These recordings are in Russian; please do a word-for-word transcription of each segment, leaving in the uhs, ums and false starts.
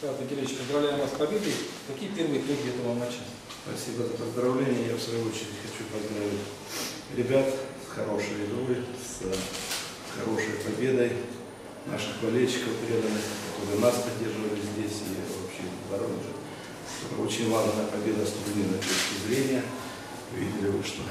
Петр Ильич, поздравляем вас с победой. Какие первые итоги этого матча? Спасибо за поздравления. Я в свою очередь хочу поздравить ребят с хорошей игрой, с хорошей победой, наших болельщиков преданных, которые нас поддерживали здесь и вообще в Воронеже. Очень важная победа с турнирной точки зрения. Видели вы, что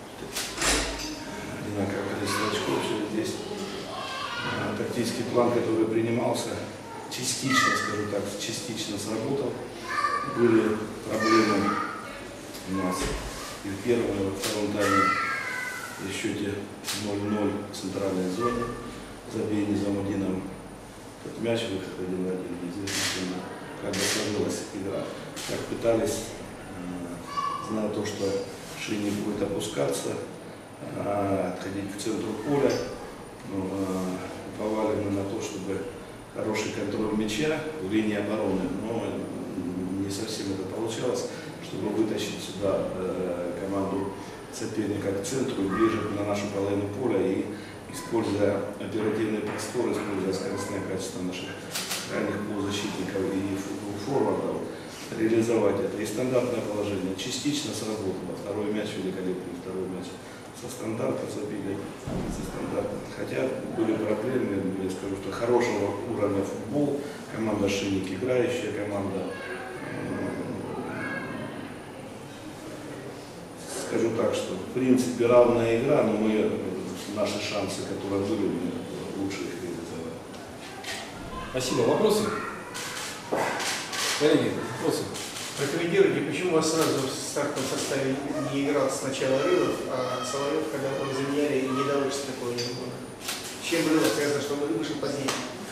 одинаковое количество очков все здесь. Тактический план, который принимался, частично, скажу так, частично сработал. Были проблемы у нас и в первом, и во втором тайме в счете ноль-ноль в центральной зоне. Забей Низамудином этот мяч, выход один в один, неизвестно, как бы сложилась игра. Так пытались, зная то, что Шини будет опускаться, отходить к центру поля, уповали мы на то, чтобы хороший контроль мяча в линии обороны, но не совсем это получалось, чтобы вытащить сюда э, команду соперника к центру, ближе на нашу половину поля и, используя оперативный простор, используя скоростное качество наших крайних полузащитников и форвардов, реализовать это. И стандартное положение частично сработало. Второй мяч великолепный, второй мяч со стандарта забили, со стандарта. Хотя были проблемы, я скажу, что хорошего уровня футбол, команда Шинник играющая, команда, скажу так, что в принципе равная игра, но мы наши шансы, которые были, мы лучше их реализовали. Спасибо. Вопросы? Коллеги, вопросы? Прокомментируйте, почему у вас сразу в стартовом составе не играл сначала Рылов, а Соловьев, когда его заменяли, и не удалось такого не было? С чем было связано, что он вышел позднее?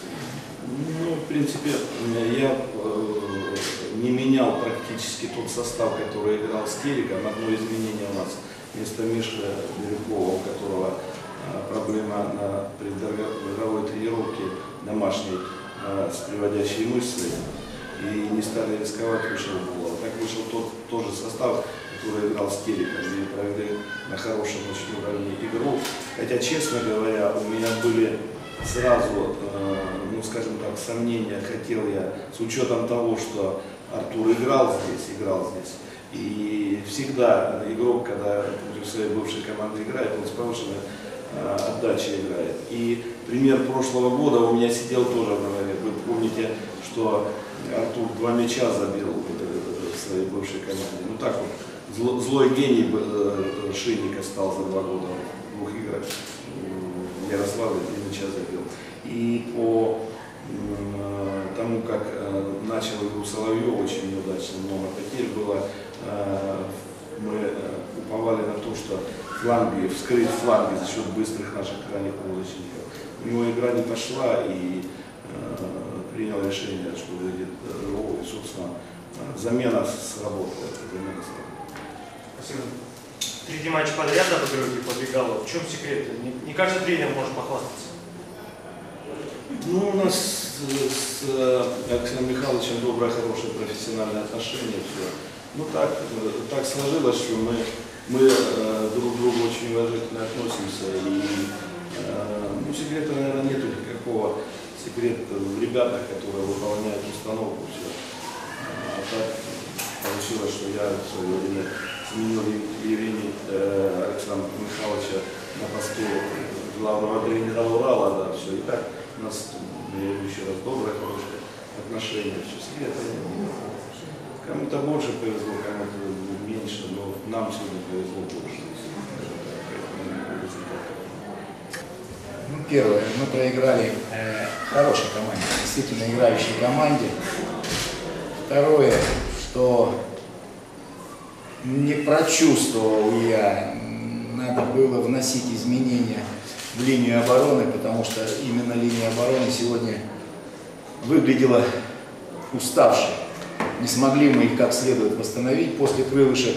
Ну, в принципе, я э, не менял практически тот состав, который играл с Териком. Одно изменение у нас вместо Миши Бирюкова, у которого э, проблема на предигровой тренировке домашней э, с приводящей мыслью. И не стали рисковать, вышел Булов. Так вышел тот тоже состав, который играл с Териком, и провели на хорошем очень уровне игру. Хотя, честно говоря, у меня были сразу, э, ну скажем так, сомнения, хотел я, с учетом того, что Артур играл здесь, играл здесь. И всегда игрок, когда против своей бывшей команды играет, он с повышенной э, отдачей играет. И пример прошлого года у меня сидел тоже в голове. Вы помните, что Артур два мяча забил в своей бывшей команде. Ну так вот, зло, злой гений Шинника стал за два года в двух играх. Ярославль три мяча забил. И по э, тому, как э, начал игру Соловьев, очень неудачно, много потерь было, э, мы э, уповали на то, что фланги, вскрыть фланги за счет быстрых наших крайних полузащитников. У него игра не пошла, и э, принял решение, что выйдет Ролл, и, собственно, замена сработала. Замена сработала. Спасибо. Третий матч подряд обыгрываете подвигало. В чем секрет? Не, не каждый тренер может похвастаться. Ну, у нас с, с Александром Михайловичем доброе, хорошее профессиональное отношение. Все. Ну так, так сложилось, что мы, мы э, друг к другу очень уважительно относимся. И э, ну, секрета, наверное, нету никакого. Секрет в ребятах, которые выполняют установку. Все. А так получилось, что я в свое время сменил Евгения э, Александра Михайловича на посту главного тренера Урала. Да, все. И так у нас, я говорю еще раз, доброе, хорошее отношение. Все. Секрета нет. Кому-то больше повезло, кому-то меньше, но нам сегодня повезло больше. Ну, первое, мы проиграли э, хорошей команде, действительно играющей команде. Второе, что не прочувствовал я, надо было вносить изменения в линию обороны, потому что именно линия обороны сегодня выглядела уставшей. Не смогли мы их как следует восстановить после крылышек.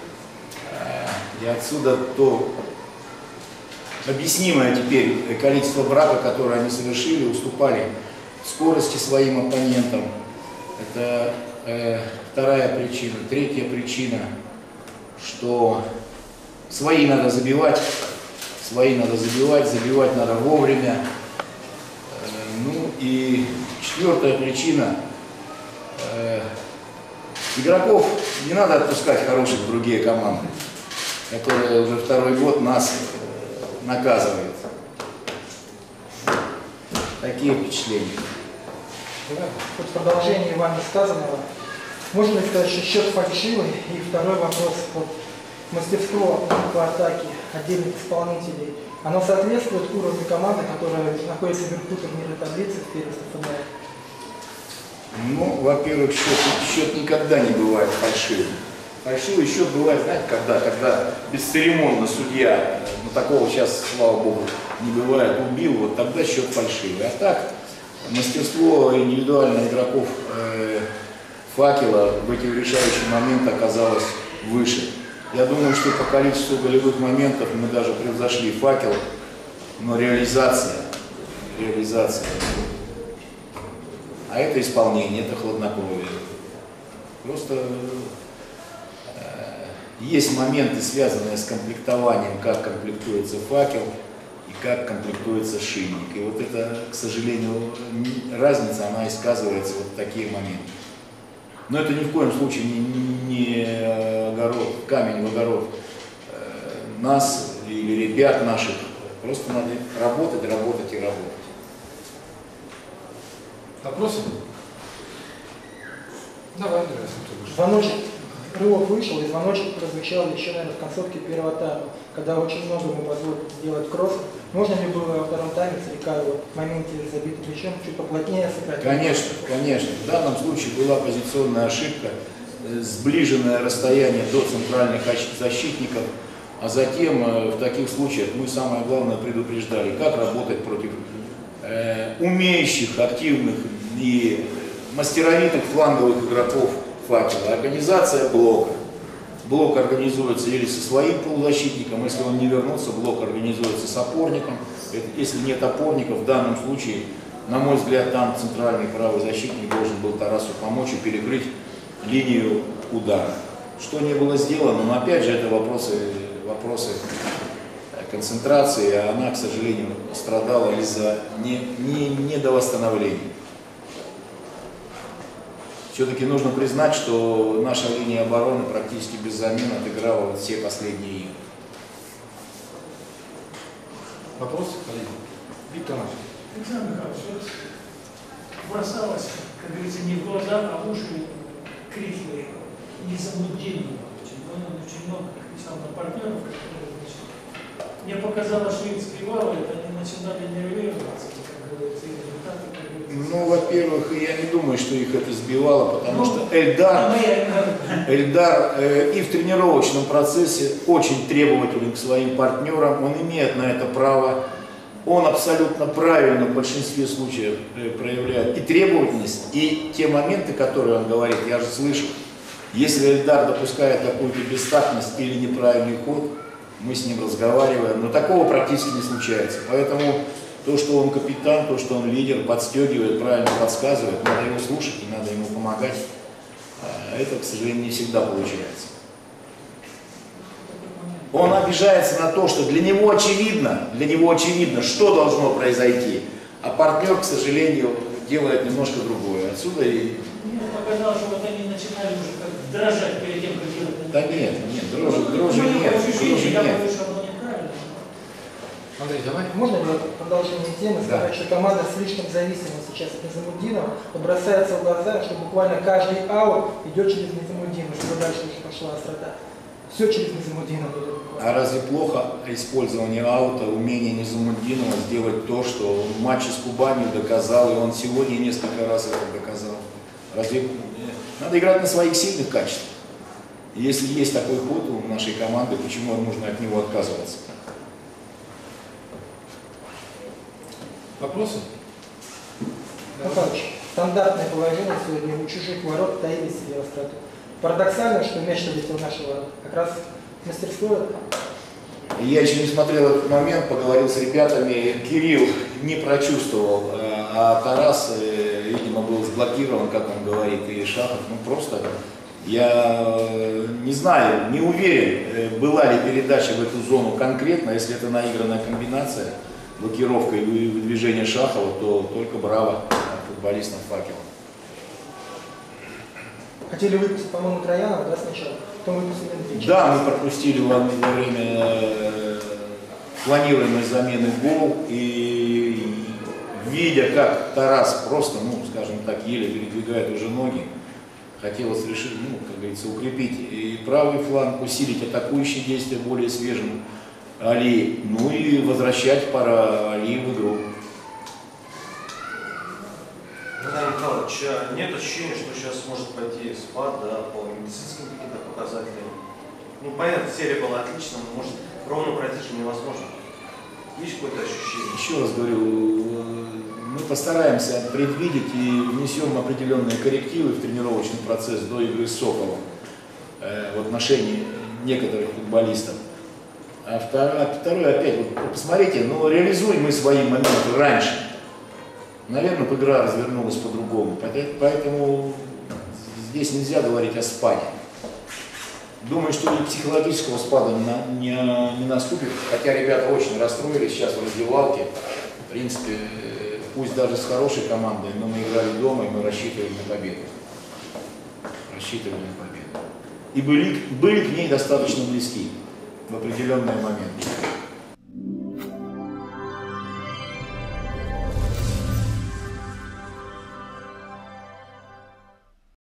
И отсюда то объяснимое теперь количество брака, которое они совершили, уступали в скорости своим оппонентам. Это э, вторая причина. Третья причина, что свои надо забивать, свои надо забивать, забивать надо вовремя. Э, ну и четвертая причина, э, игроков не надо отпускать хороших в другие команды, которые уже второй год нас э, наказывают. Такие впечатления. Вот в продолжении вами сказанного, можно ли сказать, что счет фальшивый? И второй вопрос, вот, мастерство по атаке отдельных исполнителей, оно соответствует уровню команды, которая находится вверху турнирной таблицы в первенстве ФНЛ? Ну, во-первых, счет, счет никогда не бывает фальшивым. Фальшивый счет бывает, знаете, когда, когда бесцеремонно судья, ну такого сейчас, слава богу, не бывает, убил, вот тогда счет фальшивый. А так, мастерство индивидуально игроков э, «Факела» в эти решающие моменты оказалось выше. Я думаю, что по количеству голевых моментов мы даже превзошли «Факел», но реализация, реализация, а это исполнение, это хладнокровие. Просто э, есть моменты, связанные с комплектованием, как комплектуется «Факел» и как комплектуется «Шинник». И вот это, к сожалению, разница, она и сказывается вот в такие моменты. Но это ни в коем случае не, не огород, камень в огород э, нас или ребят наших. Просто надо работать, работать и работать. Вопросы? Давай, Андрей. Звоночек, Рылов вышел, и звоночек прозвучал еще, наверное, в концовке первого тайма, когда очень много ему позволили сделать кросс. Можно ли было во втором тайме Царика в моменте забитым мячом чуть поплотнее сыграть? Конечно, конечно. В данном случае была позиционная ошибка, сближенное расстояние до центральных защитников, а затем в таких случаях мы самое главное предупреждали, как работать против э, умеющих, активных и мастеровитых фланговых игроков «Факела». Организация блока. Блок организуется или со своим полузащитником, если он не вернулся, блок организуется с опорником. Если нет опорников, в данном случае, на мой взгляд, там центральный правый защитник должен был Тарасу помочь и перекрыть линию удара. Что не было сделано, но опять же это вопросы, вопросы концентрации, а она, к сожалению, страдала из-за не, не, недовосстановления. Все-таки нужно признать, что наша линия обороны практически без замен отыграла вот все последние игры. Вопросы, коллеги? Виктор Иванович. Александр Михайлович, вот бросалось, как говорится, не в глаза, а в уши крики незамудрения. Он очень много писал на партнеров, которые, значит, мне показалось, что их сбивало, это они начинали нервироваться, как говорится, и результаты, как говорится. Ну, во-первых, я не думаю, что их это сбивало, потому что Эльдар, Эльдар э, и в тренировочном процессе очень требователен к своим партнерам, он имеет на это право, он абсолютно правильно в большинстве случаев э, проявляет и требовательность, и те моменты, которые он говорит, я же слышу, если Эльдар допускает какую-то бестактность или неправильный ход, мы с ним разговариваем, но такого практически не случается, поэтому то, что он капитан, то, что он лидер, подстегивает, правильно подсказывает, надо его слушать и надо ему помогать. А это, к сожалению, не всегда получается. Он обижается на то, что для него очевидно, для него очевидно, что должно произойти, а партнер, к сожалению, делает немножко другое. Отсюда и... Мне показалось, что вот они начинали уже как дрожать перед тем, как делать. Да нет, нет, дрожи, дрожи нет, дрожи нет. Андрей, давай. Можно ли в продолжение темы сказать, да, что команда слишком зависима сейчас от Низамуддинова, бросается в глаза, что буквально каждый аут идет через Низамуддинова, чтобы дальше уже пошла острота. Все через Низамуддинова идет. А разве плохо использование аута, умение Низамуддинова сделать то, что в матче с Кубанью доказал, и он сегодня несколько раз это доказал? Разве надо играть на своих сильных качествах? Если есть такой ход у нашей команды, почему нужно от него отказываться? Вопросы? Михайлович, стандартное положение сегодня у чужих ворот таили себе остроту. Парадоксально, что мяч летел в наши ворота. Как раз мастерство. Я еще не смотрел этот момент, поговорил с ребятами. Кирилл не прочувствовал, а Тарас, видимо, был сблокирован, как он говорит, и Шахов. Ну просто, я не знаю, не уверен, была ли передача в эту зону конкретно. Если это наигранная комбинация, блокировка и движение Шахова, то только браво футболистам «Факела». Хотели выпустить, по-моему, Троянова, да, сначала, потом выпустили Андрича. Да, мы пропустили во, во время э, планируемой замены гол, и видя, как Тарас просто, ну, скажем так, еле передвигает уже ноги, хотелось решить, ну, как говорится, укрепить и правый фланг, усилить атакующие действия более свежим Али, ну и возвращать пора Али в игру. Владимир Михайлович, а нет ощущения, что сейчас может пойти спад, да, по медицинским каким-то показателям? Ну, понятно, серия была отличная, но может ровно пройти же невозможно. Есть какое-то ощущение? Еще раз говорю, мы постараемся предвидеть и внесем определенные коррективы в тренировочный процесс до игры с Соколом э, в отношении некоторых футболистов. А второе, второе опять, вот посмотрите, ну реализуем мы свои моменты раньше. Наверное, игра развернулась по-другому. Поэтому здесь нельзя говорить о спаде. Думаю, что и психологического спада не, на, не, не наступит. Хотя ребята очень расстроились сейчас в раздевалке. В принципе, пусть даже с хорошей командой, но мы играли дома, и мы рассчитывали на победу. Рассчитывали на победу. И были, были к ней достаточно близки в определенный момент.